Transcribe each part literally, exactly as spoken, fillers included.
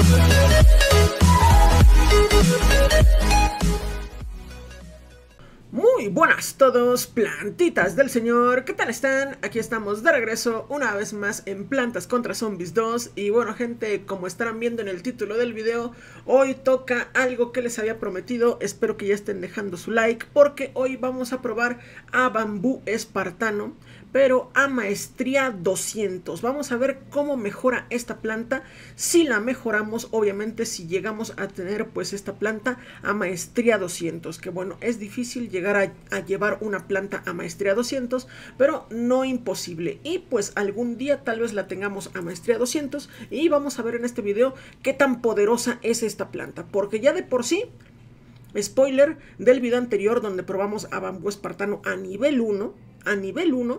Muy buenas todos, plantitas del señor, ¿qué tal están? Aquí estamos de regreso una vez más en Plantas contra Zombies dos. Y bueno gente, como estarán viendo en el título del video, hoy toca algo que les había prometido. Espero que ya estén dejando su like, porque hoy vamos a probar a bambú espartano, pero a maestría doscientos. Vamos a ver cómo mejora esta planta, si la mejoramos, obviamente si llegamos a tener pues esta planta a maestría doscientos. Que bueno, es difícil llegar a, a llevar una planta a maestría doscientos, pero no imposible. Y pues algún día tal vez la tengamos a maestría doscientos, y vamos a ver en este video qué tan poderosa es esta planta. Porque ya de por sí, spoiler del video anterior donde probamos a bambú espartano a nivel uno, a nivel uno,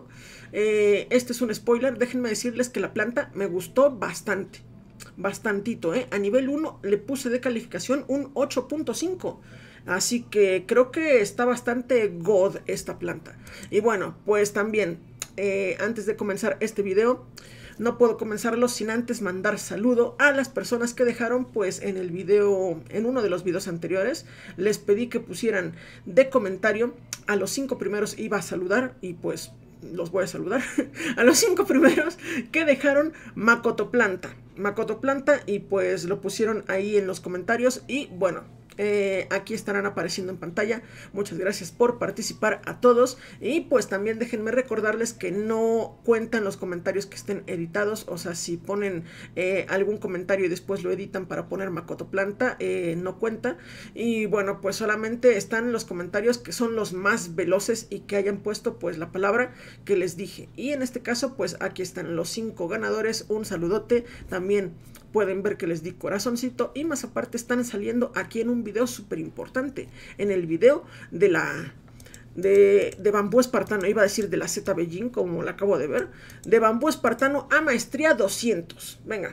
eh, este es un spoiler, déjenme decirles que la planta me gustó bastante, bastantito, eh. A nivel uno le puse de calificación un ocho punto cinco, así que creo que está bastante god esta planta. Y bueno, pues también, eh, antes de comenzar este video, no puedo comenzarlo sin antes mandar saludo a las personas que dejaron pues en el video, en uno de los videos anteriores. Les pedí que pusieran de comentario, a los cinco primeros iba a saludar y pues los voy a saludar. A los cinco primeros que dejaron Makoto Planta, Makoto Planta, y pues lo pusieron ahí en los comentarios. Y bueno, Eh, aquí estarán apareciendo en pantalla. Muchas gracias por participar a todos. Y pues también déjenme recordarles que no cuentan los comentarios que estén editados. O sea, si ponen eh, algún comentario y después lo editan para poner Makoto Planta, eh, no cuenta. Y bueno, pues solamente están los comentarios que son los más veloces y que hayan puesto pues la palabra que les dije. Y en este caso pues aquí están los cinco ganadores. Un saludote. También pueden ver que les di corazoncito, y más aparte están saliendo aquí en un video súper importante, en el video de la de, de bambú espartano, iba a decir de la Z Beijing como la acabo de ver, de bambú espartano a maestría doscientos. Venga,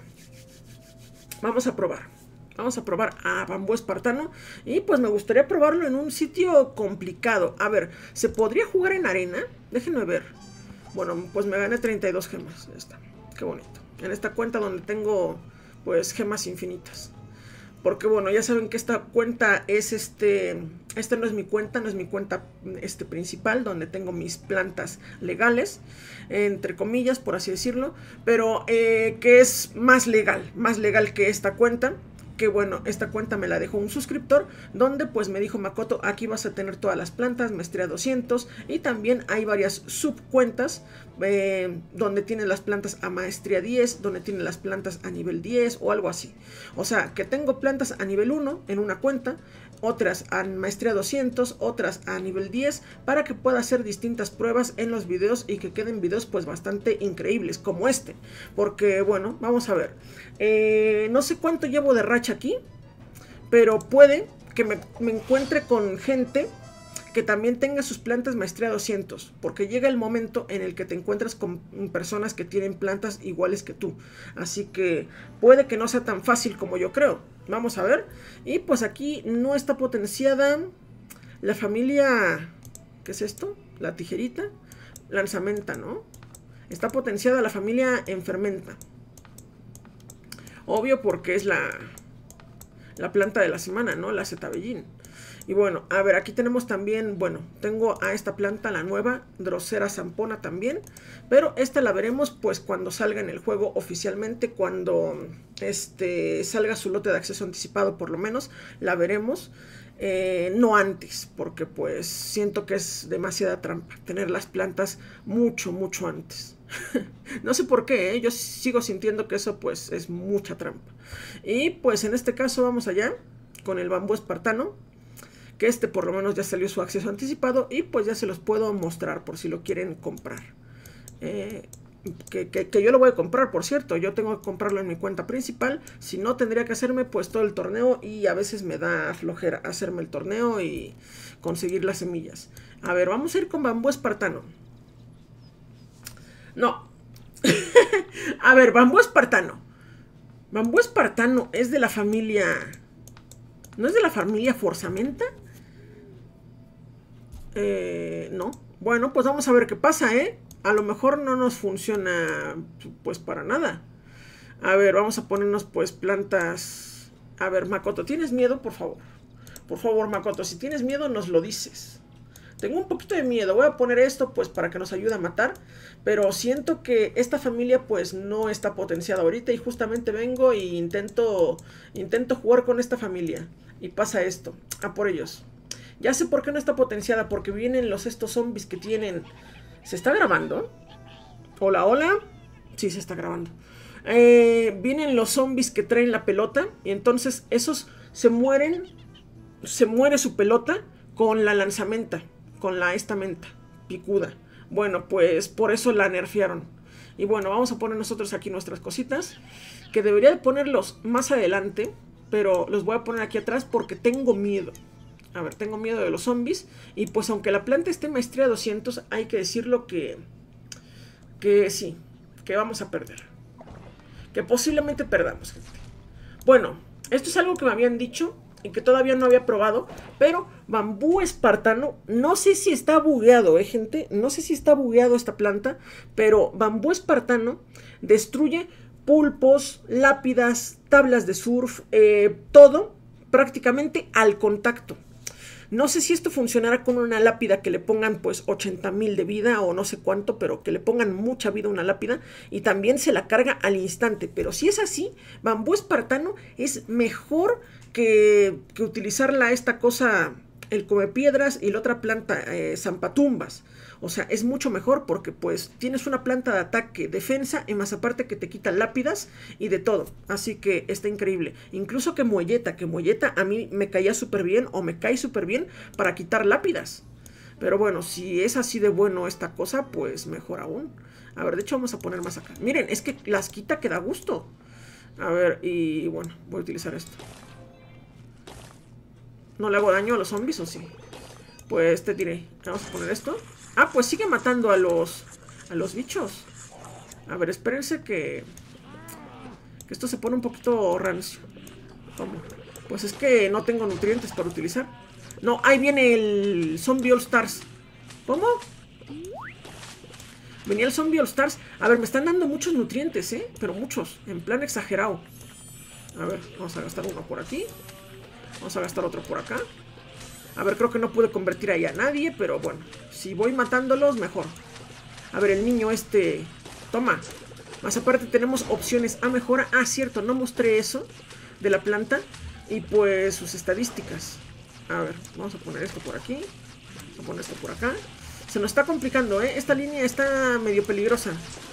vamos a probar. Vamos a probar a bambú espartano, y pues me gustaría probarlo en un sitio complicado. A ver, ¿se podría jugar en arena? Déjenme ver. Bueno, pues me gané treinta y dos gemas. Esta, qué bonito. En esta cuenta donde tengo pues gemas infinitas. Porque bueno, ya saben que esta cuenta es este... Esta no es mi cuenta, no es mi cuenta este, principal, donde tengo mis plantas legales, entre comillas, por así decirlo. Pero eh, que es más legal, más legal que esta cuenta. Que bueno, esta cuenta me la dejó un suscriptor, donde pues me dijo: Makoto, aquí vas a tener todas las plantas, maestría doscientos, y también hay varias subcuentas eh, donde tienen las plantas a maestría diez, donde tienen las plantas a nivel diez o algo así. O sea, que tengo plantas a nivel uno en una cuenta, otras a maestría doscientos, otras a nivel diez, para que pueda hacer distintas pruebas en los videos y que queden videos pues bastante increíbles como este. Porque bueno, vamos a ver, eh, no sé cuánto llevo de racha aquí, pero puede que me, me encuentre con gente que también tenga sus plantas maestría doscientos, porque llega el momento en el que te encuentras con personas que tienen plantas iguales que tú, así que puede que no sea tan fácil como yo creo. Vamos a ver. Y pues aquí no está potenciada la familia, ¿qué es esto? La tijerita, lanzamenta, ¿no? Está potenciada la familia enfermenta, obvio, porque es la la planta de la semana, ¿no? La Z Beijing. Y bueno, a ver, aquí tenemos también, bueno, tengo a esta planta, la nueva, Drosera zampona también, pero esta la veremos pues cuando salga en el juego oficialmente, cuando este salga su lote de acceso anticipado, por lo menos, la veremos, eh, no antes, porque pues siento que es demasiada trampa tener las plantas mucho, mucho antes. No sé por qué, ¿eh? Yo sigo sintiendo que eso pues es mucha trampa. Y pues en este caso vamos allá con el bambú espartano, que este por lo menos ya salió su acceso anticipado, y pues ya se los puedo mostrar por si lo quieren comprar. Eh, que, que, que yo lo voy a comprar, por cierto, yo tengo que comprarlo en mi cuenta principal, si no tendría que hacerme pues todo el torneo, y a veces me da flojera hacerme el torneo y conseguir las semillas. A ver, vamos a ir con bambú espartano. No. A ver, bambú espartano. Bambú espartano es de la familia... ¿No es de la familia forzamenta? Eh, no. Bueno, pues vamos a ver qué pasa, ¿eh? A lo mejor no nos funciona pues para nada. A ver, vamos a ponernos pues plantas. A ver, Makoto, ¿tienes miedo? Por favor. Por favor, Makoto, si tienes miedo nos lo dices. Tengo un poquito de miedo. Voy a poner esto pues para que nos ayude a matar. Pero siento que esta familia pues no está potenciada ahorita. Y justamente vengo e intento, intento jugar con esta familia. Y pasa esto. A por ellos. Ya sé por qué no está potenciada. Porque vienen los estos zombies que tienen... ¿Se está grabando? Hola, hola. Sí, se está grabando. Eh, vienen los zombies que traen la pelota. Y entonces esos se mueren. Se muere su pelota con la lanzamenta. Con la estamenta picuda. Bueno, pues por eso la nerfearon. Y bueno, vamos a poner nosotros aquí nuestras cositas. Que debería de ponerlos más adelante. Pero los voy a poner aquí atrás porque tengo miedo. A ver, tengo miedo de los zombies. Y pues aunque la planta esté en maestría doscientos, hay que decirlo que... Que sí, que vamos a perder. Que posiblemente perdamos, gente. Bueno, esto es algo que me habían dicho y que todavía no había probado. Pero bambú espartano, no sé si está bugueado, eh, gente. No sé si está bugueado esta planta. Pero bambú espartano destruye pulpos, lápidas, tablas de surf, eh, todo prácticamente al contacto. No sé si esto funcionará con una lápida que le pongan pues ochenta mil de vida o no sé cuánto, pero que le pongan mucha vida a una lápida y también se la carga al instante. Pero si es así, bambú espartano es mejor que, que utilizarla esta cosa, el come piedras y la otra planta, eh, zampatumbas. O sea, es mucho mejor porque pues tienes una planta de ataque, defensa y más aparte que te quita lápidas y de todo. Así que está increíble. Incluso que Molleta, que Molleta a mí me caía súper bien o me cae súper bien para quitar lápidas. Pero bueno, si es así de bueno esta cosa, pues mejor aún. A ver, de hecho vamos a poner más acá. Miren, es que las quita que da gusto. A ver, y bueno, voy a utilizar esto. ¿No le hago daño a los zombies o sí? Pues te diré. Vamos a poner esto. Ah, pues sigue matando a los a los bichos. A ver, espérense que que esto se pone un poquito rancio. ¿Cómo? Pues es que no tengo nutrientes para utilizar. No, ahí viene el Zombie All Stars. ¿Cómo? Venía el Zombie All Stars. A ver, me están dando muchos nutrientes, ¿eh? Pero muchos, en plan exagerado. A ver, vamos a gastar uno por aquí. Vamos a gastar otro por acá. A ver, creo que no pude convertir ahí a nadie, pero bueno, si voy matándolos, mejor. A ver, el niño este... Toma. Más aparte tenemos opciones a mejora. Ah, cierto, no mostré eso de la planta. Y pues sus estadísticas. A ver, vamos a poner esto por aquí. Vamos a poner esto por acá. Se nos está complicando, ¿eh? Esta línea está medio peligrosa.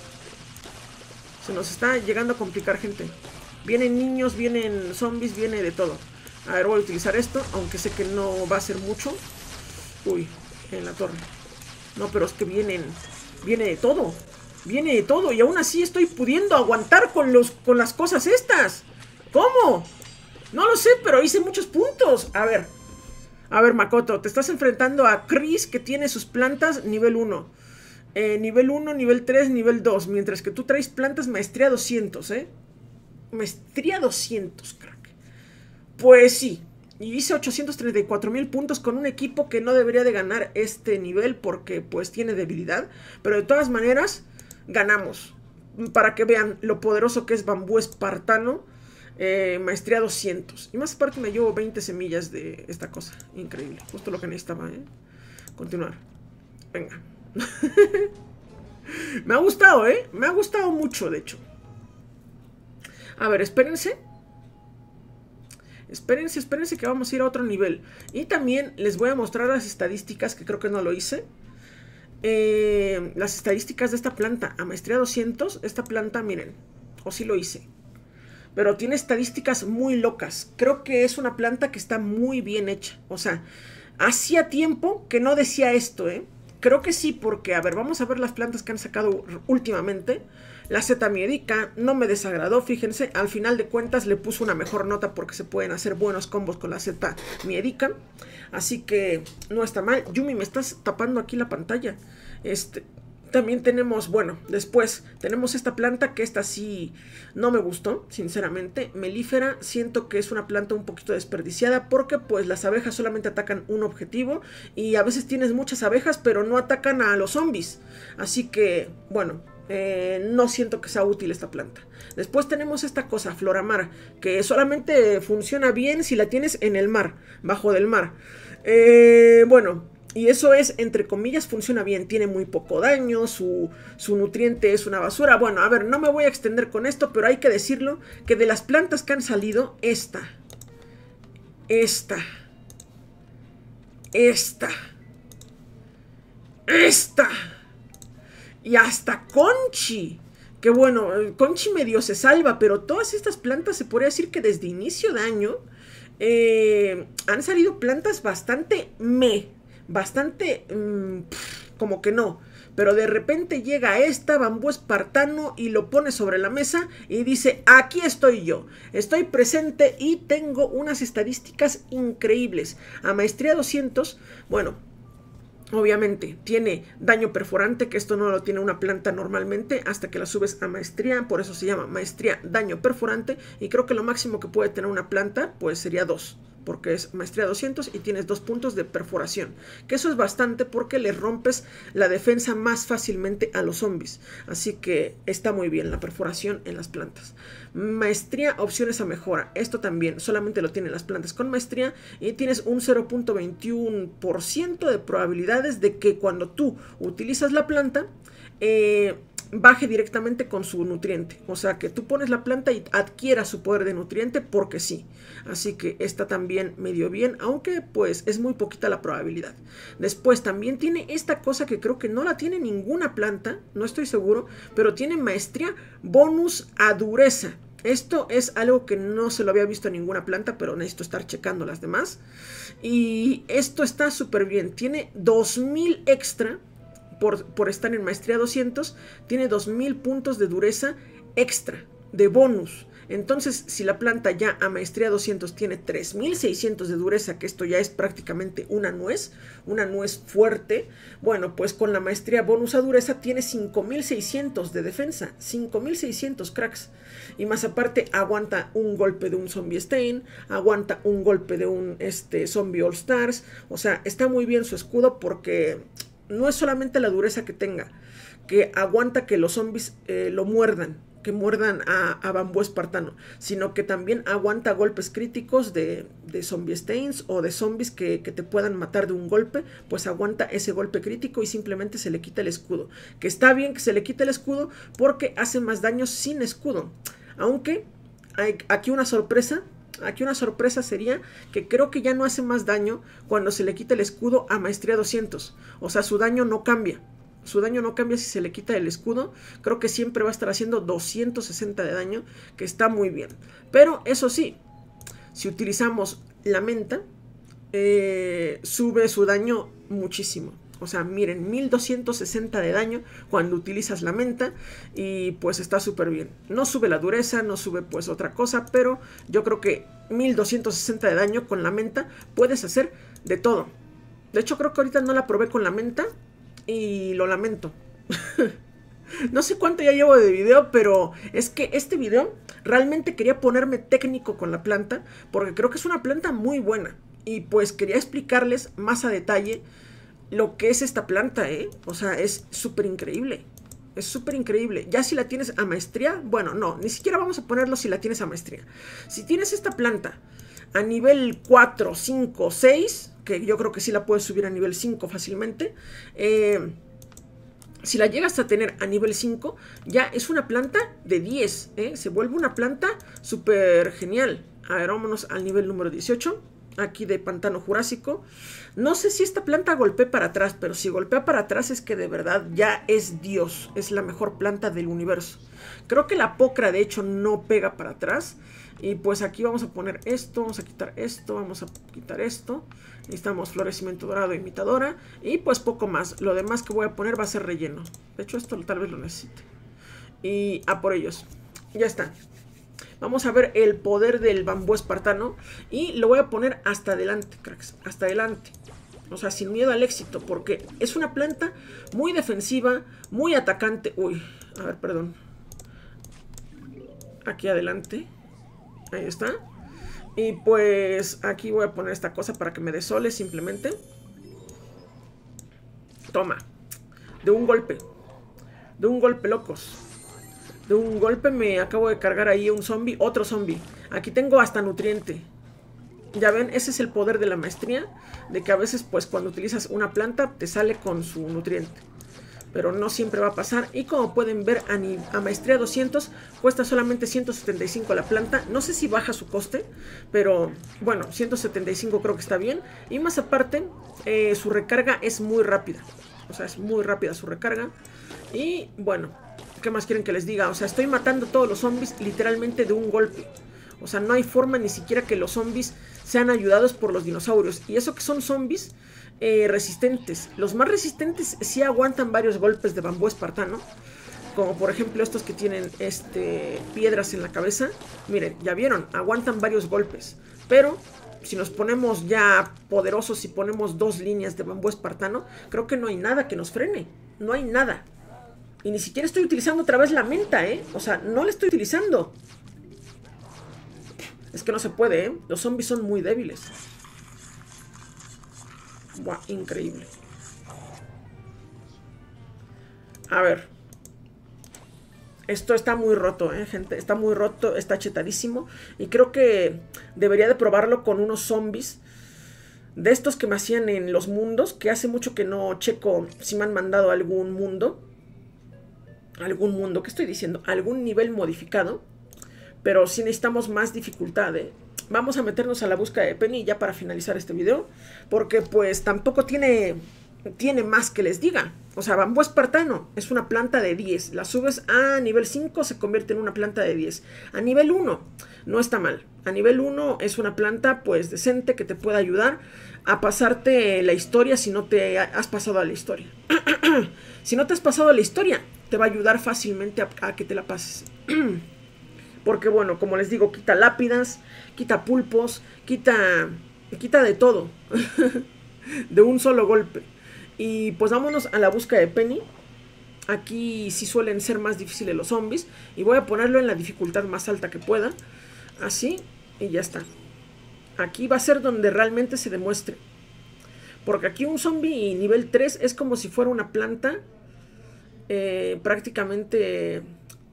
Se nos está llegando a complicar, gente. Vienen niños, vienen zombies, viene de todo. A ver, voy a utilizar esto, aunque sé que no va a ser mucho. Uy, en la torre. No, pero es que vienen... Viene de todo. Viene de todo y aún así estoy pudiendo aguantar con, los, con las cosas estas. ¿Cómo? No lo sé, pero hice muchos puntos. A ver. A ver, Makoto, te estás enfrentando a Chris, que tiene sus plantas nivel uno. Eh, nivel uno, nivel tres, nivel dos. Mientras que tú traes plantas maestría doscientos, ¿eh? Maestría doscientos, crack. Pues sí, y hice ochocientos treinta y cuatro mil puntos con un equipo que no debería de ganar este nivel porque pues tiene debilidad. Pero de todas maneras, ganamos. Para que vean lo poderoso que es bambú espartano, eh, maestría doscientos. Y más aparte me llevo veinte semillas de esta cosa. Increíble, justo lo que necesitaba, ¿eh? Continuar. Venga. Me ha gustado, ¿eh? Me ha gustado mucho, de hecho. A ver, espérense. Espérense, espérense que vamos a ir a otro nivel. Y también les voy a mostrar las estadísticas, que creo que no lo hice. Eh, las estadísticas de esta planta. A maestría doscientos, esta planta, miren. O sí lo hice. Pero tiene estadísticas muy locas. Creo que es una planta que está muy bien hecha. O sea, hacía tiempo que no decía esto, ¿eh? Creo que sí, porque, a ver, vamos a ver las plantas que han sacado últimamente. La Z miedica no me desagradó, fíjense, al final de cuentas le puso una mejor nota porque se pueden hacer buenos combos con la Z miedica. Así que no está mal. Yumi, me estás tapando aquí la pantalla. Este, también tenemos, bueno, después tenemos esta planta que esta sí no me gustó, sinceramente. Melífera, siento que es una planta un poquito desperdiciada porque pues las abejas solamente atacan un objetivo y a veces tienes muchas abejas pero no atacan a los zombies. Así que, bueno, Eh, no siento que sea útil esta planta. Después tenemos esta cosa, Floramar, que solamente funciona bien si la tienes en el mar, bajo del mar. Eh, bueno, y eso es, entre comillas, funciona bien. Tiene muy poco daño, su, su nutriente es una basura. Bueno, a ver, no me voy a extender con esto, pero hay que decirlo, que de las plantas que han salido, esta, esta, esta, esta... y hasta Conchi, que bueno, Conchi medio se salva, pero todas estas plantas se podría decir que desde inicio de año eh, han salido plantas bastante me, bastante mmm, pff, como que no. Pero de repente llega esta bambú espartano y lo pone sobre la mesa y dice, aquí estoy yo, estoy presente y tengo unas estadísticas increíbles. A maestría doscientos, bueno, obviamente tiene daño perforante, que esto no lo tiene una planta normalmente hasta que la subes a maestría, por eso se llama maestría daño perforante, y creo que lo máximo que puede tener una planta pues sería dos, porque es maestría doscientos y tienes dos puntos de perforación, que eso es bastante porque le rompes la defensa más fácilmente a los zombies, así que está muy bien la perforación en las plantas. Maestría, opciones a mejora, esto también solamente lo tienen las plantas con maestría y tienes un cero punto veintiuno por ciento de probabilidades de que cuando tú utilizas la planta eh, baje directamente con su nutriente, o sea que tú pones la planta y adquiera su poder de nutriente porque sí, así que esta también medio bien, aunque pues es muy poquita la probabilidad. Después también tiene esta cosa que creo que no la tiene ninguna planta, no estoy seguro, pero tiene maestría bonus a dureza. Esto es algo que no se lo había visto en ninguna planta, pero necesito estar checando las demás, y esto está súper bien, tiene dos mil extra. Por, por estar en maestría doscientos, tiene dos mil puntos de dureza extra, de bonus. Entonces, si la planta ya a maestría doscientos tiene tres mil seiscientos de dureza, que esto ya es prácticamente una nuez, una nuez fuerte, bueno, pues con la maestría bonus a dureza tiene cinco mil seiscientos de defensa, cinco mil seiscientos cracks. Y más aparte, aguanta un golpe de un zombie stain, aguanta un golpe de un este, zombie all stars, o sea, está muy bien su escudo porque no es solamente la dureza que tenga, que aguanta que los zombies eh, lo muerdan, que muerdan a, a bambú espartano, sino que también aguanta golpes críticos de, de zombie stains o de zombies que, que te puedan matar de un golpe, pues aguanta ese golpe crítico y simplemente se le quita el escudo. Que está bien que se le quite el escudo porque hace más daño sin escudo, aunque hay aquí una sorpresa. Aquí una sorpresa sería que creo que ya no hace más daño cuando se le quita el escudo a maestría doscientos. O sea, su daño no cambia. Su daño no cambia si se le quita el escudo. Creo que siempre va a estar haciendo doscientos sesenta de daño, que está muy bien. Pero eso sí, si utilizamos la menta, eh, sube su daño muchísimo. O sea, miren, mil doscientos sesenta de daño cuando utilizas la menta y pues está súper bien. No sube la dureza, no sube pues otra cosa, pero yo creo que mil doscientos sesenta de daño con la menta puedes hacer de todo. De hecho, creo que ahorita no la probé con la menta y lo lamento. No sé cuánto ya llevo de video, pero es que este video realmente quería ponerme técnico con la planta porque creo que es una planta muy buena y pues quería explicarles más a detalle lo que es esta planta, ¿eh? O sea, es súper increíble. Es súper increíble. Ya si la tienes a maestría, bueno, no, ni siquiera vamos a ponerlo si la tienes a maestría. Si tienes esta planta a nivel cuatro, cinco, seis, que yo creo que sí la puedes subir a nivel cinco fácilmente, eh, si la llegas a tener a nivel cinco, ya es una planta de diez, ¿eh? Se vuelve una planta súper genial. A ver, vámonos al nivel número dieciocho. Aquí de pantano jurásico. No sé si esta planta golpea para atrás, pero si golpea para atrás es que de verdad ya es Dios, es la mejor planta del universo. Creo que la pocra de hecho no pega para atrás. Y pues aquí vamos a poner esto, vamos a quitar esto, vamos a quitar esto. Necesitamos florecimiento dorado imitadora y pues poco más. Lo demás que voy a poner va a ser relleno. De hecho esto tal vez lo necesite. Y a por ellos. Ya está. Vamos a ver el poder del bambú espartano. Y lo voy a poner hasta adelante, cracks. Hasta adelante. O sea, sin miedo al éxito. Porque es una planta muy defensiva, muy atacante. Uy, a ver, perdón. Aquí adelante. Ahí está. Y pues aquí voy a poner esta cosa para que me desole simplemente. Toma. De un golpe. De un golpe, locos. De un golpe me acabo de cargar ahí un zombie, otro zombie. Aquí tengo hasta nutriente. Ya ven, ese es el poder de la maestría. De que a veces pues cuando utilizas una planta te sale con su nutriente. Pero no siempre va a pasar. Y como pueden ver, a, a maestría doscientos cuesta solamente ciento setenta y cinco la planta. No sé si baja su coste, pero bueno, ciento setenta y cinco creo que está bien. Y más aparte, eh, su recarga es muy rápida. O sea, es muy rápida su recarga. Y bueno, ¿qué más quieren que les diga? O sea, estoy matando todos los zombies literalmente de un golpe. O sea, no hay forma ni siquiera que los zombies sean ayudados por los dinosaurios. Y eso que son zombies eh, resistentes. Los más resistentes sí aguantan varios golpes de bambú espartano. Como por ejemplo estos que tienen este, piedras en la cabeza. Miren, ya vieron, aguantan varios golpes. Pero si nos ponemos ya poderosos y ponemos dos líneas de bambú espartano, creo que no hay nada que nos frene. No hay nada. Y ni siquiera estoy utilizando otra vez la menta, ¿eh? O sea, no la estoy utilizando. Es que no se puede, ¿eh? Los zombies son muy débiles. Buah, increíble. A ver. Esto está muy roto, ¿eh, gente? Está muy roto, está chetadísimo. Y creo que debería de probarlo con unos zombies de estos que me hacían en los mundos. Que hace mucho que no checo si me han mandado algún mundo. Algún mundo, ¿qué estoy diciendo? Algún nivel modificado. Pero sí necesitamos más dificultad, ¿eh? Vamos a meternos a la búsqueda de Penny ya para finalizar este video. Porque pues tampoco tiene, tiene más que les diga. O sea, bambú espartano es una planta de diez. La subes a nivel cinco, se convierte en una planta de diez. A nivel uno no está mal. A nivel uno es una planta pues decente que te puede ayudar a pasarte la historia si no te has pasado a la historia. Si no te has pasado a la historia, te va a ayudar fácilmente a, a que te la pases. Porque bueno, como les digo, quita lápidas, quita pulpos, quita, quita de todo. De un solo golpe. Y pues vámonos a la búsqueda de Penny. Aquí sí suelen ser más difíciles los zombies. Y voy a ponerlo en la dificultad más alta que pueda. Así, y ya está. Aquí va a ser donde realmente se demuestre. Porque aquí un zombie nivel tres es como si fuera una planta. Eh, prácticamente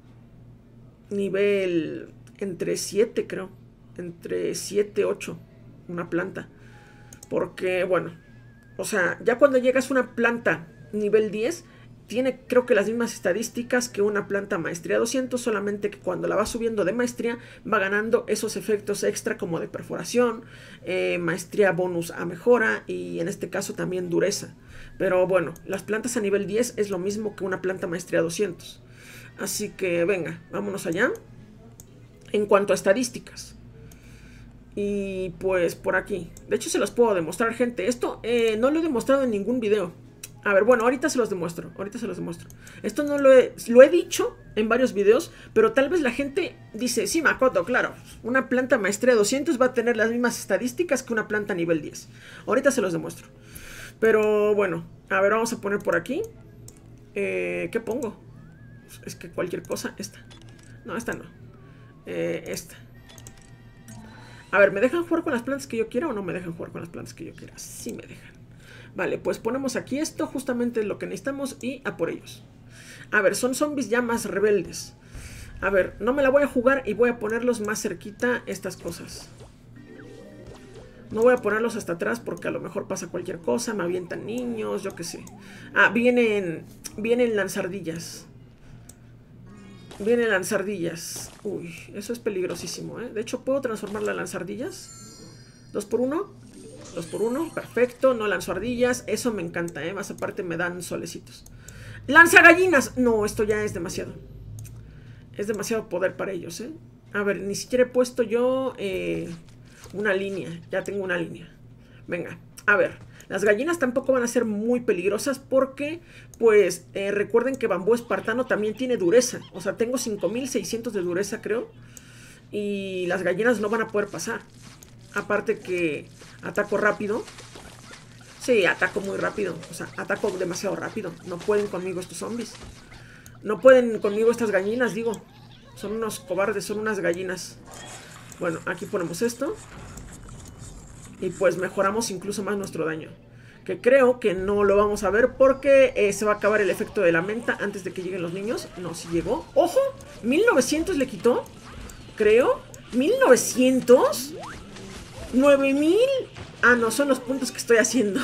nivel entre siete, creo. Entre siete, ocho. Una planta. Porque, bueno, o sea, ya cuando llegas a una planta nivel diez, tiene creo que las mismas estadísticas que una planta maestría doscientos, solamente que cuando la vas subiendo de maestría, va ganando esos efectos extra como de perforación, eh, maestría bonus a mejora y en este caso también dureza. Pero bueno, las plantas a nivel diez es lo mismo que una planta maestría doscientos. Así que venga, vámonos allá. En cuanto a estadísticas. Y pues por aquí. De hecho se los puedo demostrar, gente. Esto eh, no lo he demostrado en ningún video. A ver, bueno, ahorita se los demuestro. Ahorita se los demuestro. Esto no lo he, lo he dicho en varios videos. Pero tal vez la gente dice, sí, Makoto, claro, una planta maestría doscientos va a tener las mismas estadísticas que una planta nivel diez. Ahorita se los demuestro. Pero bueno, a ver, vamos a poner por aquí. eh, ¿Qué pongo? Es que cualquier cosa, esta. No, esta no. eh, Esta. A ver, ¿me dejan jugar con las plantas que yo quiera o no me dejan jugar con las plantas que yo quiera? Sí me dejan. Vale, pues ponemos aquí esto, justamente lo que necesitamos y a por ellos. A ver, son zombies ya más rebeldes. A ver, no me la voy a jugar y voy a ponerlos más cerquita estas cosas. No voy a ponerlos hasta atrás porque a lo mejor pasa cualquier cosa, me avientan niños, yo qué sé. Ah, vienen, vienen lanzardillas. Vienen lanzardillas. Uy, eso es peligrosísimo, ¿eh? De hecho, ¿puedo transformar las lanzardillas? ¿Dos por uno? Dos por uno, perfecto. No lanzo ardillas, eso me encanta, ¿eh? Más aparte me dan solecitos. ¡Lanza gallinas! No, esto ya es demasiado. Es demasiado poder para ellos, ¿eh? A ver, ni siquiera he puesto yo eh, una línea. Ya tengo una línea. Venga, a ver. Las gallinas tampoco van a ser muy peligrosas porque, pues, eh, recuerden que bambú espartano también tiene dureza. O sea, tengo cinco mil seiscientos de dureza, creo. Y las gallinas no van a poder pasar. Aparte que ataco rápido. Sí, ataco muy rápido. O sea, ataco demasiado rápido. No pueden conmigo estos zombies. No pueden conmigo estas gallinas, digo. Son unos cobardes, son unas gallinas. Bueno, aquí ponemos esto. Y pues mejoramos incluso más nuestro daño. que creo que no lo vamos a ver porque eh, se va a acabar el efecto de la menta antes de que lleguen los niños. No, si llegó. ¡Ojo! mil novecientos le quitó, creo. ¿mil novecientos? ¿nueve mil? Ah, no, son los puntos que estoy haciendo.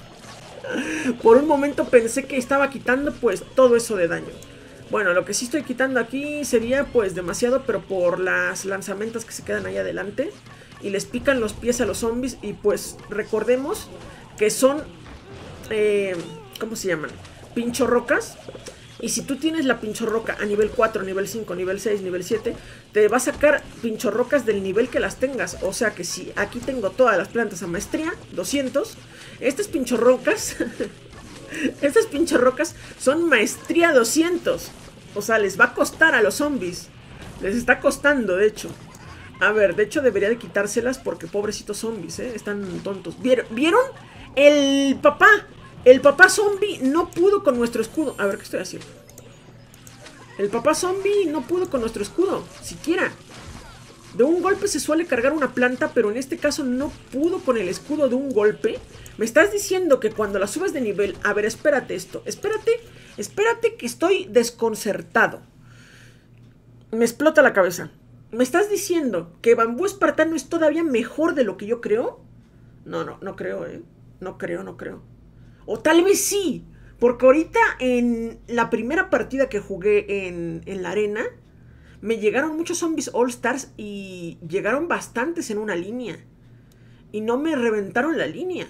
Por un momento pensé que estaba quitando pues todo eso de daño. Bueno, lo que sí estoy quitando aquí sería pues demasiado, pero por las lanzamentas que se quedan ahí adelante y les pican los pies a los zombies. Y pues recordemos que son, eh, ¿cómo se llaman? Pinchorrocas. Y si tú tienes la pinchorroca a nivel cuatro, nivel cinco, nivel seis, nivel siete, te va a sacar pinchorrocas del nivel que las tengas. O sea que si aquí tengo todas las plantas a maestría, doscientos, estas pinchorrocas, estas pinchorrocas son maestría doscientos. O sea, les va a costar a los zombies. Les está costando, de hecho. A ver, de hecho debería de quitárselas porque pobrecitos zombies, ¿eh? Están tontos. ¿Vieron? ¿Vieron? El papá... El papá zombie no pudo con nuestro escudo. A ver, ¿qué estoy haciendo? El papá zombie no pudo con nuestro escudo, siquiera. De un golpe se suele cargar una planta, pero en este caso no pudo con el escudo de un golpe. Me estás diciendo que cuando la subes de nivel... A ver, espérate esto. Espérate, espérate que estoy desconcertado. Me explota la cabeza. ¿Me estás diciendo que Bambú Espartano es todavía mejor de lo que yo creo? No, no, no creo, ¿eh? No creo, no creo. O tal vez sí, porque ahorita en la primera partida que jugué en, en la arena, me llegaron muchos zombies All Stars y llegaron bastantes en una línea. Y no me reventaron la línea.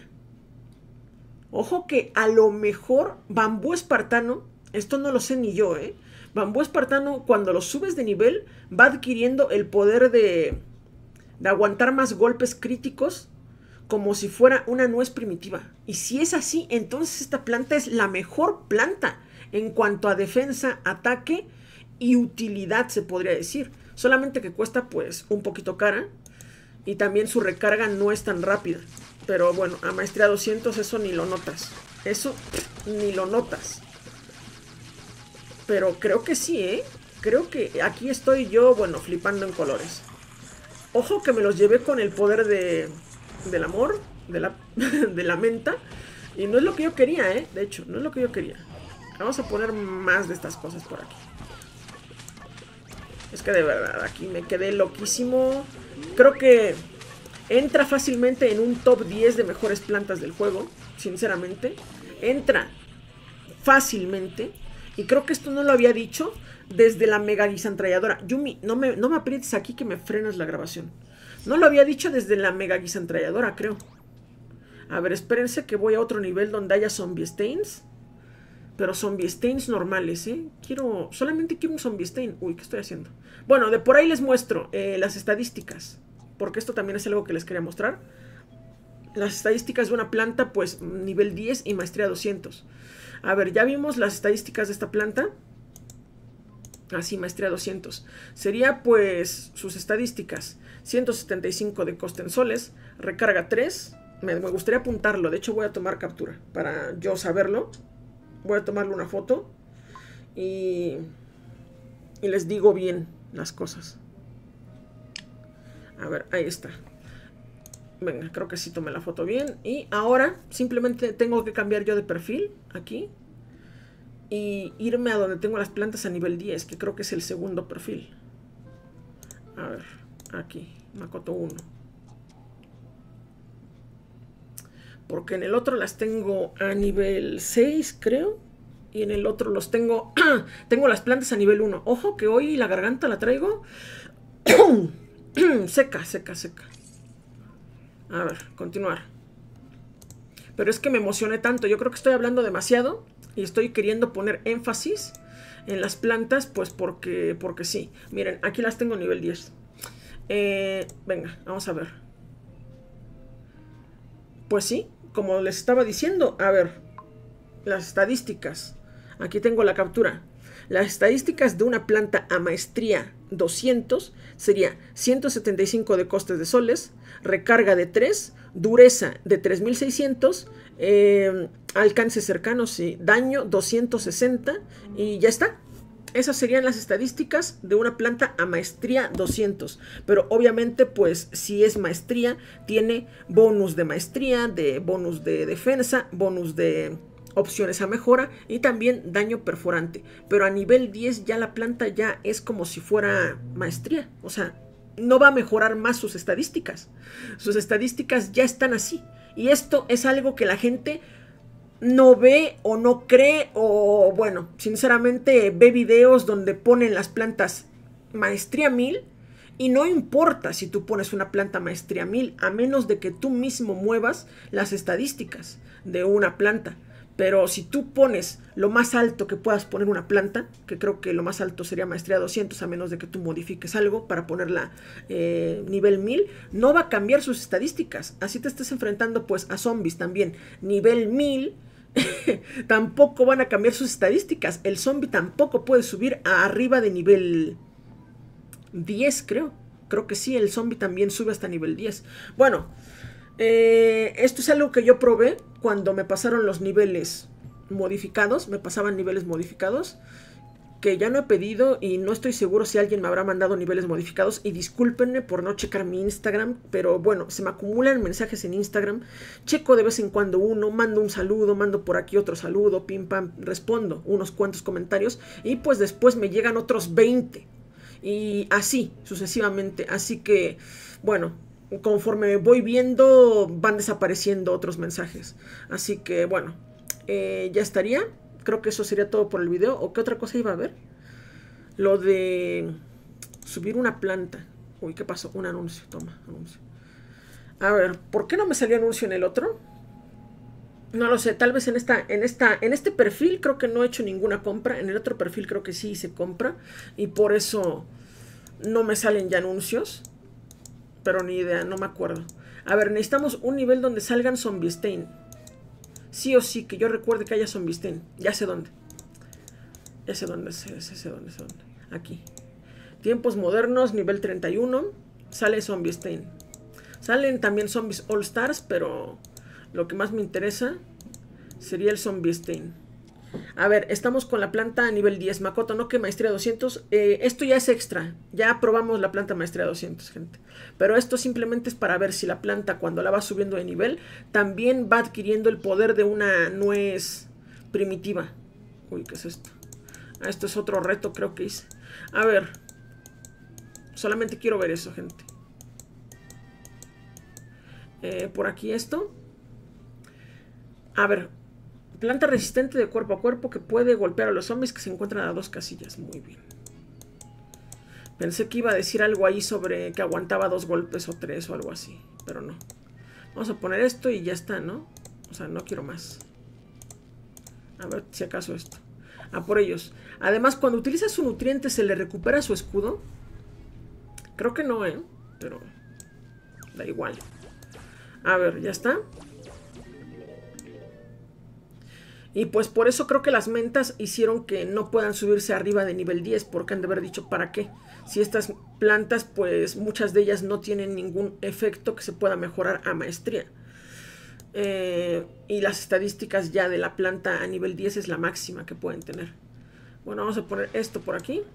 Ojo que a lo mejor Bambú Espartano, esto no lo sé ni yo, ¿eh? Bambú Espartano cuando lo subes de nivel va adquiriendo el poder de, de aguantar más golpes críticos, como si fuera una nuez primitiva. Y si es así, entonces esta planta es la mejor planta en cuanto a defensa, ataque y utilidad, se podría decir. Solamente que cuesta pues un poquito cara y también su recarga no es tan rápida. Pero bueno, a maestría doscientos eso ni lo notas. Eso ni lo notas. Pero creo que sí, ¿eh? Creo que aquí estoy yo, bueno, flipando en colores. Ojo que me los llevé con el poder de... del amor, de la, de la menta. Y no es lo que yo quería, ¿eh? De hecho, no es lo que yo quería. Vamos a poner más de estas cosas por aquí. Es que de verdad, aquí me quedé loquísimo. Creo que entra fácilmente en un top diez de mejores plantas del juego. Sinceramente. Entra fácilmente. Y creo que esto no lo había dicho desde la mega guisantralladora. Yumi, no me, no me aprietes aquí que me frenas la grabación. No lo había dicho desde la mega guisantralladora, creo. A ver, espérense que voy a otro nivel donde haya zombie stains. Pero zombie stains normales, ¿eh? Quiero, solamente quiero un zombie stain. Uy, ¿qué estoy haciendo? Bueno, de por ahí les muestro eh, las estadísticas. Porque esto también es algo que les quería mostrar. Las estadísticas de una planta, pues, nivel diez y maestría doscientos. A ver, ya vimos las estadísticas de esta planta. Así, maestría doscientos. Sería, pues, sus estadísticas. ciento setenta y cinco de coste en soles. Recarga tres. Me, me gustaría apuntarlo. De hecho, voy a tomar captura para yo saberlo. Voy a tomarle una foto. Y, y les digo bien las cosas. A ver, ahí está. Venga, creo que sí tomé la foto bien. Y ahora simplemente tengo que cambiar yo de perfil. Aquí. Y irme a donde tengo las plantas a nivel diez. Que creo que es el segundo perfil. A ver, aquí. Makoto uno. Porque en el otro las tengo a nivel seis, creo. Y en el otro los tengo... tengo las plantas a nivel uno. Ojo que hoy la garganta la traigo... seca, seca, seca. A ver, continuar. Pero es que me emocioné tanto. Yo creo que estoy hablando demasiado. Y estoy queriendo poner énfasis en las plantas. Pues porque, porque sí. Miren, aquí las tengo nivel diez. Eh, venga, vamos a ver. Pues sí, como les estaba diciendo. A ver, las estadísticas. Aquí tengo la captura. Las estadísticas de una planta a maestría doscientos sería ciento setenta y cinco de costes de soles, recarga de tres, dureza de tres mil seiscientos, eh, alcance cercano, sí, daño doscientos sesenta y ya está. esas serían las estadísticas de una planta a maestría doscientos. Pero obviamente, pues, si es maestría, tiene bonus de maestría, de bonus de defensa, bonus de opciones a mejora y también daño perforante. Pero a nivel diez ya la planta ya es como si fuera maestría. O sea, no va a mejorar más sus estadísticas. Sus estadísticas ya están así. Y esto es algo que la gente no ve o no cree, o bueno, sinceramente ve videos donde ponen las plantas maestría mil y no importa si tú pones una planta maestría mil, a menos de que tú mismo muevas las estadísticas de una planta. Pero si tú pones lo más alto que puedas poner una planta, que creo que lo más alto sería maestría doscientos, a menos de que tú modifiques algo para ponerla eh, nivel mil, no va a cambiar sus estadísticas. Así te estés enfrentando pues a zombies también nivel mil, tampoco van a cambiar sus estadísticas. El zombie tampoco puede subir a arriba de nivel diez, creo. Creo que sí, el zombie también sube hasta nivel diez. Bueno, eh, esto es algo que yo probé cuando me pasaron los niveles modificados. Me pasaban niveles modificados, que ya no he pedido y no estoy seguro si alguien me habrá mandado niveles modificados. Y discúlpenme por no checar mi Instagram, pero bueno, se me acumulan mensajes en Instagram. Checo de vez en cuando uno, mando un saludo, mando por aquí otro saludo, pim pam, respondo unos cuantos comentarios y pues después me llegan otros veinte. Y así, sucesivamente. Así que, bueno, conforme voy viendo, van desapareciendo otros mensajes. Así que, bueno, eh, ya estaría. Creo que eso sería todo por el video. ¿O qué otra cosa iba a ver? Lo de subir una planta. Uy, ¿qué pasó? Un anuncio. Toma, anuncio. A ver, ¿por qué no me salió anuncio en el otro? No lo sé, tal vez en esta, en esta, en este perfil creo que no he hecho ninguna compra. En el otro perfil creo que sí hice compra. Y por eso no me salen ya anuncios. Pero ni idea, no me acuerdo. A ver, necesitamos un nivel donde salgan Zombie Stain. Sí o sí, que yo recuerde que haya Zombie Stain. Ya sé dónde. Ya sé dónde, sé, sé, sé dónde, sé dónde. Aquí. Tiempos modernos, nivel treinta y uno. Sale Zombie Stain. Salen también Zombies All Stars, pero lo que más me interesa sería el Zombie Stain. A ver, estamos con la planta a nivel diez. Makoto no que maestría doscientos. Eh, esto ya es extra. Ya probamos la planta maestría doscientos, gente. Pero esto simplemente es para ver si la planta, cuando la va subiendo de nivel, también va adquiriendo el poder de una nuez primitiva. Uy, ¿qué es esto? Ah, esto es otro reto, creo que hice. A ver. Solamente quiero ver eso, gente. Eh, por aquí esto. A ver. Planta resistente de cuerpo a cuerpo que puede golpear a los zombies que se encuentran a dos casillas. Muy bien. Pensé que iba a decir algo ahí sobre que aguantaba dos golpes o tres o algo así. Pero no. Vamos a poner esto y ya está, ¿no? O sea, no quiero más. A ver si acaso esto. A por ellos. Además, cuando utiliza su nutriente, ¿se le recupera su escudo? Creo que no, ¿eh? Pero da igual. A ver, ya está. Y pues por eso creo que las mentas hicieron que no puedan subirse arriba de nivel diez, porque han de haber dicho ¿para qué? Si estas plantas, pues muchas de ellas no tienen ningún efecto que se pueda mejorar a maestría. Eh, y las estadísticas ya de la planta a nivel diez es la máxima que pueden tener. Bueno, vamos a poner esto por aquí.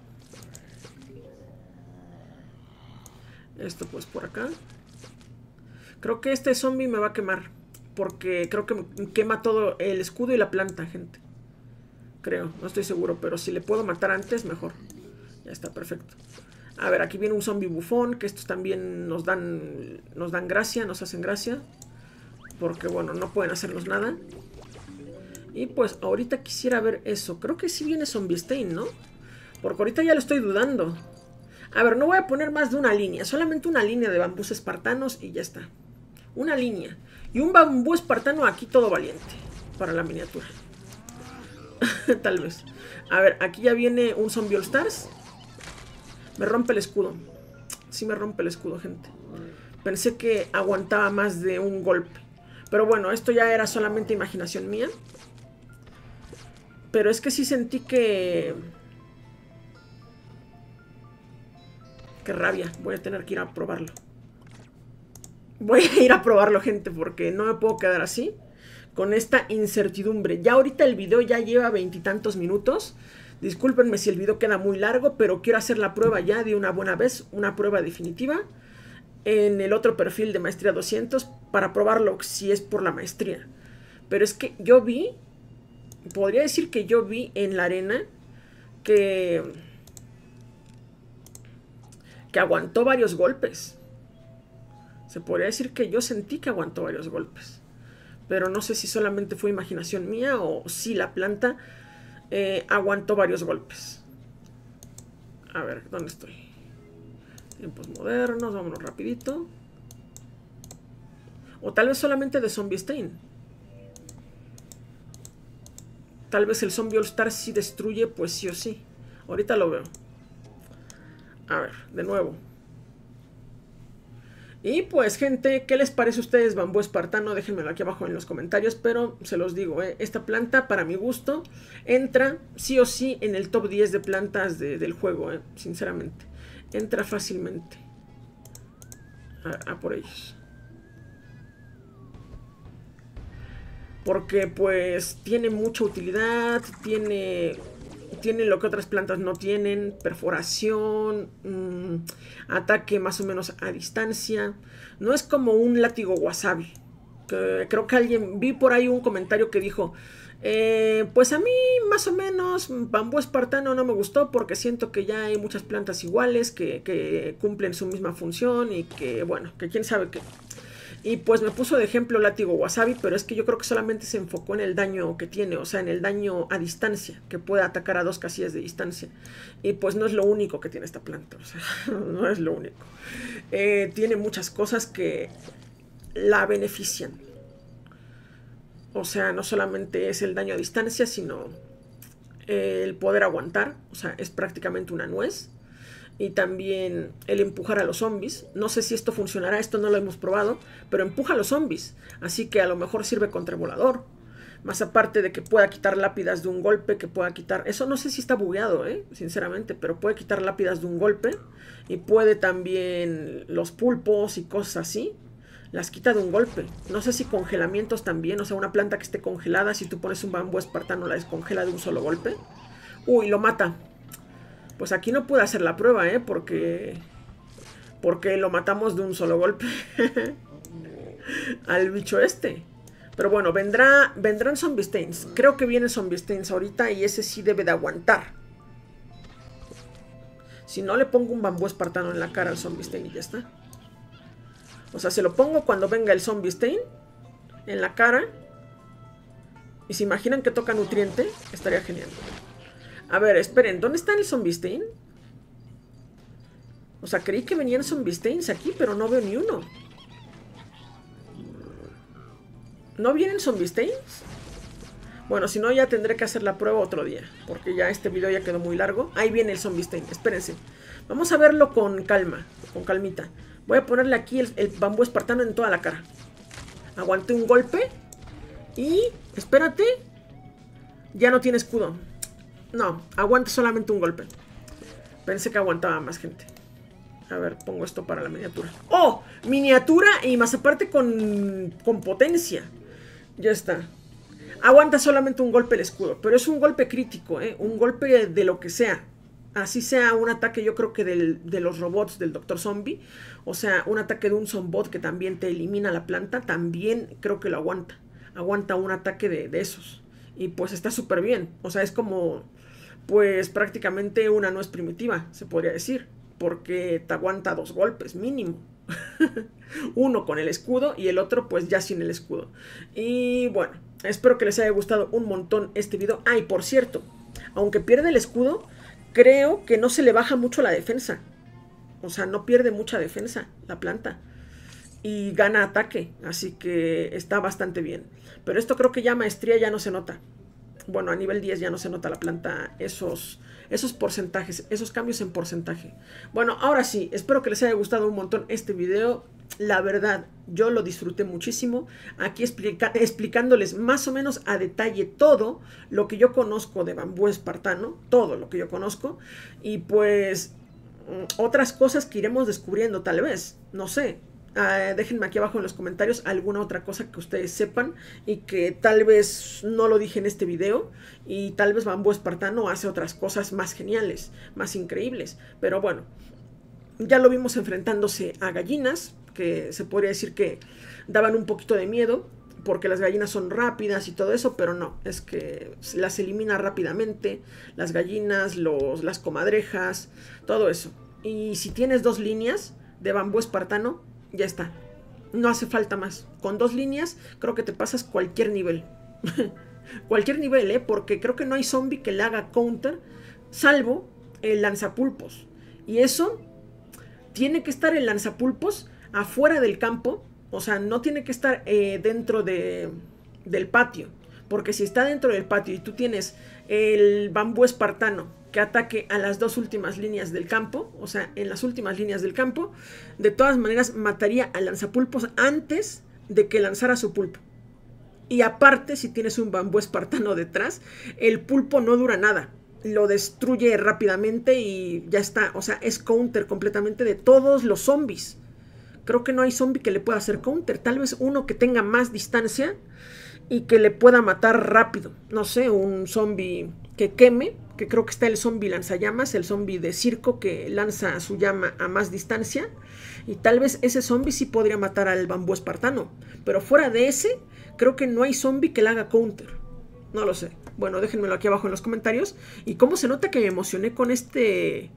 Esto pues por acá. Creo que este zombie me va a quemar, porque creo que quema todo el escudo y la planta, gente. Creo, no estoy seguro, pero si le puedo matar antes, mejor. Ya está, perfecto. A ver, aquí viene un zombie bufón, que estos también nos dan, nos dan gracia, nos hacen gracia. Porque, bueno, no pueden hacernos nada. Y pues ahorita quisiera ver eso. Creo que sí viene Zombie Stain, ¿no? Porque ahorita ya lo estoy dudando. A ver, no voy a poner más de una línea. Solamente una línea de bambús espartanos y ya está. Una línea. Y un bambú espartano aquí todo valiente. Para la miniatura. Tal vez. A ver, aquí ya viene un Zombie All Stars. Me rompe el escudo. Sí me rompe el escudo, gente. Pensé que aguantaba más de un golpe. Pero bueno, esto ya era solamente imaginación mía. Pero es que sí sentí que... Qué rabia. Voy a tener que ir a probarlo. Voy a ir a probarlo, gente, porque no me puedo quedar así, con esta incertidumbre. Ya ahorita el video ya lleva veintitantos minutos. Discúlpenme si el video queda muy largo, pero quiero hacer la prueba ya de una buena vez, una prueba definitiva en el otro perfil de Maestría doscientos para probarlo si es por la maestría. Pero es que yo vi, podría decir que yo vi en la arena que, que aguantó varios golpes. Se podría decir que yo sentí que aguantó varios golpes. Pero no sé si solamente fue imaginación mía o si la planta eh, aguantó varios golpes. A ver, ¿dónde estoy? Tiempos modernos, vámonos rapidito. O tal vez solamente de Zombie Stain. Tal vez el Zombie All Star sí destruye, pues sí o sí. Ahorita lo veo. A ver, de nuevo. Y pues gente, ¿qué les parece a ustedes Bambú Espartano? Déjenmelo aquí abajo en los comentarios, pero se los digo, ¿eh? Esta planta para mi gusto entra sí o sí en el top diez de plantas de, del juego, ¿eh? Sinceramente. Entra fácilmente a, a por ellos. Porque pues tiene mucha utilidad, tiene... Tiene lo que otras plantas no tienen, perforación, mmm, ataque más o menos a distancia. No es como un látigo wasabi. Que creo que alguien, vi por ahí un comentario que dijo, eh, pues a mí más o menos Bambú Espartano no me gustó porque siento que ya hay muchas plantas iguales que, que cumplen su misma función y que bueno, que quién sabe qué. Y pues me puso de ejemplo látigo wasabi, pero es que yo creo que solamente se enfocó en el daño que tiene, o sea, en el daño a distancia, que puede atacar a dos casillas de distancia. Y pues no es lo único que tiene esta planta, o sea, no es lo único. Eh, tiene muchas cosas que la benefician. O sea, no solamente es el daño a distancia, sino el poder aguantar, o sea, es prácticamente una nuez. Y también el empujar a los zombies. No sé si esto funcionará, esto no lo hemos probado, pero empuja a los zombies. Así que a lo mejor sirve contra el volador. Más aparte de que pueda quitar lápidas de un golpe, que pueda quitar... Eso no sé si está bugueado, ¿eh? Sinceramente, pero puede quitar lápidas de un golpe. Y puede también los pulpos y cosas así. Las quita de un golpe. No sé si congelamientos también. O sea, una planta que esté congelada, si tú pones un Bambú Espartano la descongela de un solo golpe. Uy, lo mata. Pues aquí no pude hacer la prueba, ¿eh? Porque... Porque lo matamos de un solo golpe. Al bicho este. Pero bueno, vendrá, vendrán Zombie Stains. Creo que viene Zombie Stains ahorita y ese sí debe de aguantar. Si no, le pongo un Bambú Espartano en la cara al Zombie Stain y ya está. O sea, se lo pongo cuando venga el Zombie Stain en la cara. Y se imaginan que toca nutriente, estaría genial. A ver, esperen, ¿dónde está el Zombie Stain? O sea, creí que venían Zombie Stains aquí, pero no veo ni uno. ¿No vienen Zombie Stains? Bueno, si no ya tendré que hacer la prueba otro día, porque ya este video ya quedó muy largo. Ahí viene el Zombie Stain, espérense. Vamos a verlo con calma, con calmita. Voy a ponerle aquí el, el Bambú Espartano en toda la cara. Aguanté un golpe. Y, espérate. Ya no tiene escudo. No, aguanta solamente un golpe. Pensé que aguantaba más gente. A ver, pongo esto para la miniatura. ¡Oh! Miniatura y más aparte con, con potencia. Ya está. Aguanta solamente un golpe el escudo. Pero es un golpe crítico, ¿eh? Un golpe de lo que sea. Así sea un ataque, yo creo que del, de los robots del Doctor Zombie. O sea, un ataque de un Zombot que también te elimina la planta. También creo que lo aguanta. Aguanta un ataque de, de esos. Y pues está súper bien. O sea, es como... Pues prácticamente una nuez primitiva, se podría decir. Porque te aguanta dos golpes mínimo. Uno con el escudo y el otro pues ya sin el escudo. Y bueno, espero que les haya gustado un montón este video. Ah, y por cierto, aunque pierde el escudo, creo que no se le baja mucho la defensa. O sea, no pierde mucha defensa la planta. Y gana ataque, así que está bastante bien. Pero esto creo que ya maestría ya no se nota. Bueno, a nivel diez ya no se nota la planta esos, esos porcentajes, esos cambios en porcentaje. Bueno, ahora sí, espero que les haya gustado un montón este video. La verdad, yo lo disfruté muchísimo. Aquí explica, explicándoles más o menos a detalle todo lo que yo conozco de Bambú Espartano. Todo lo que yo conozco. Y pues otras cosas que iremos descubriendo tal vez, no sé. Uh, déjenme aquí abajo en los comentarios alguna otra cosa que ustedes sepan y que tal vez no lo dije en este video, y tal vez Bambú Espartano hace otras cosas más geniales, más increíbles. Pero bueno, ya lo vimos enfrentándose a gallinas, que se podría decir que daban un poquito de miedo, porque las gallinas son rápidas y todo eso, pero no, es que las elimina rápidamente, las gallinas, los, las comadrejas, todo eso. Y si tienes dos líneas de Bambú Espartano, ya está, no hace falta más. Con dos líneas creo que te pasas cualquier nivel. Cualquier nivel, ¿eh? Porque creo que no hay zombie que le haga counter, salvo el lanzapulpos. Y eso, tiene que estar el lanzapulpos afuera del campo. O sea, no tiene que estar eh, dentro de, del patio. Porque si está dentro del patio y tú tienes el Bambú Espartano que ataque a las dos últimas líneas del campo, o sea, en las últimas líneas del campo, de todas maneras mataría al lanzapulpos antes de que lanzara su pulpo. Y aparte, si tienes un Bambú Espartano detrás, el pulpo no dura nada, lo destruye rápidamente y ya está. O sea, es counter completamente de todos los zombies. Creo que no hay zombie que le pueda hacer counter. Tal vez uno que tenga más distancia y que le pueda matar rápido. No sé, un zombie que queme, que creo que está el zombie lanzallamas, el zombie de circo que lanza su llama a más distancia. Y tal vez ese zombie sí podría matar al Bambú Espartano. Pero fuera de ese, creo que no hay zombie que le haga counter. No lo sé. Bueno, déjenmelo aquí abajo en los comentarios. Y cómo se nota que me emocioné con este...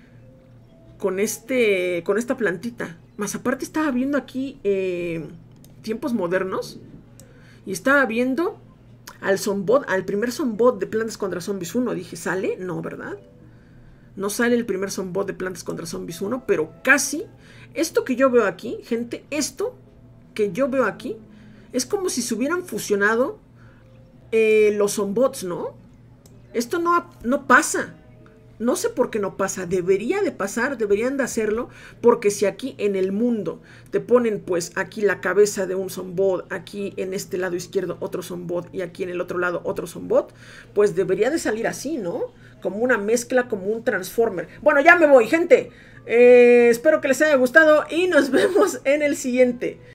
Con este... Con esta plantita. Más aparte estaba viendo aquí eh, tiempos modernos. Y estaba viendo al zombot, al primer zombot de Plantas contra Zombies uno. Dije, ¿sale? No, ¿verdad? No sale el primer zombot de Plantas contra Zombies uno, pero casi. Esto que yo veo aquí, gente, esto que yo veo aquí, es como si se hubieran fusionado eh, los zombots, ¿no? Esto no, no pasa. No sé por qué no pasa, debería de pasar, deberían de hacerlo, porque si aquí en el mundo te ponen pues aquí la cabeza de un zombot, aquí en este lado izquierdo otro zombot y aquí en el otro lado otro zombot, pues debería de salir así, ¿no? Como una mezcla, como un transformer. Bueno, ya me voy, gente. Eh, espero que les haya gustado y nos vemos en el siguiente.